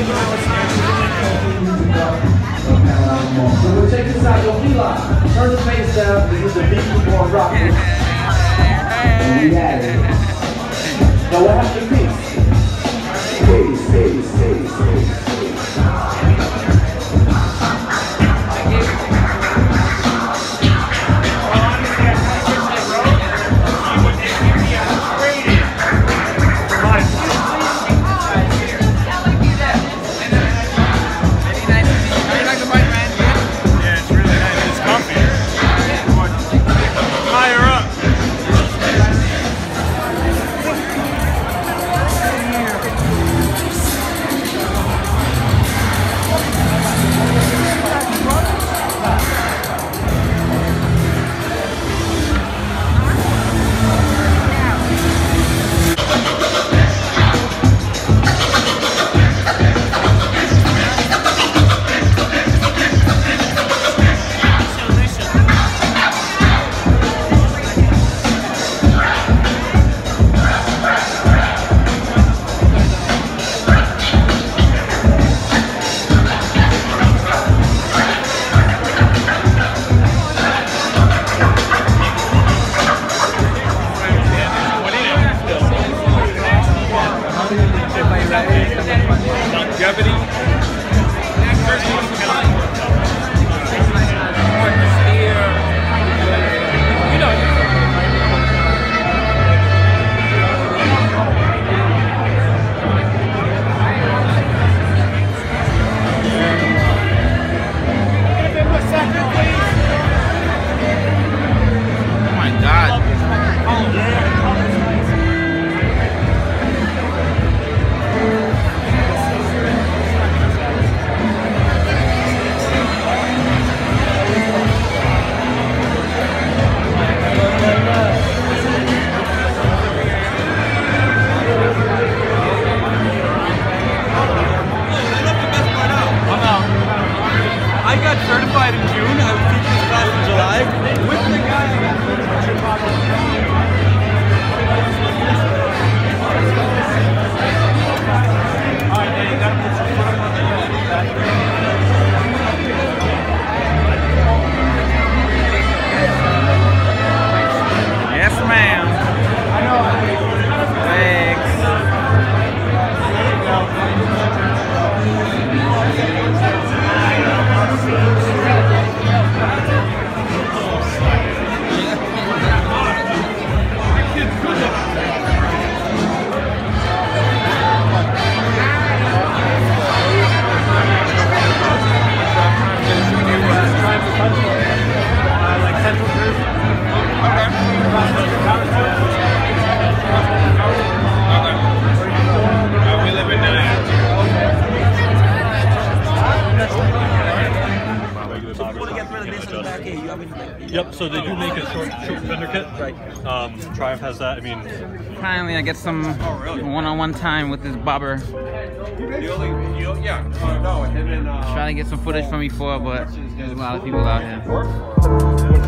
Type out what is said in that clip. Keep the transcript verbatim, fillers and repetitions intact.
So we'll check this out, yo, Eli. Turn the face down. This is the beat before rock. And we had it. Now what happened to peace? Peace, peace, peace, peace. Yep, so they do make a short, short fender kit. Right. Um, Triumph has that. I mean, finally, I get some one-on-one time with this bobber. Yeah, no, him and uh, trying to get some footage from before, but there's a lot of people out here.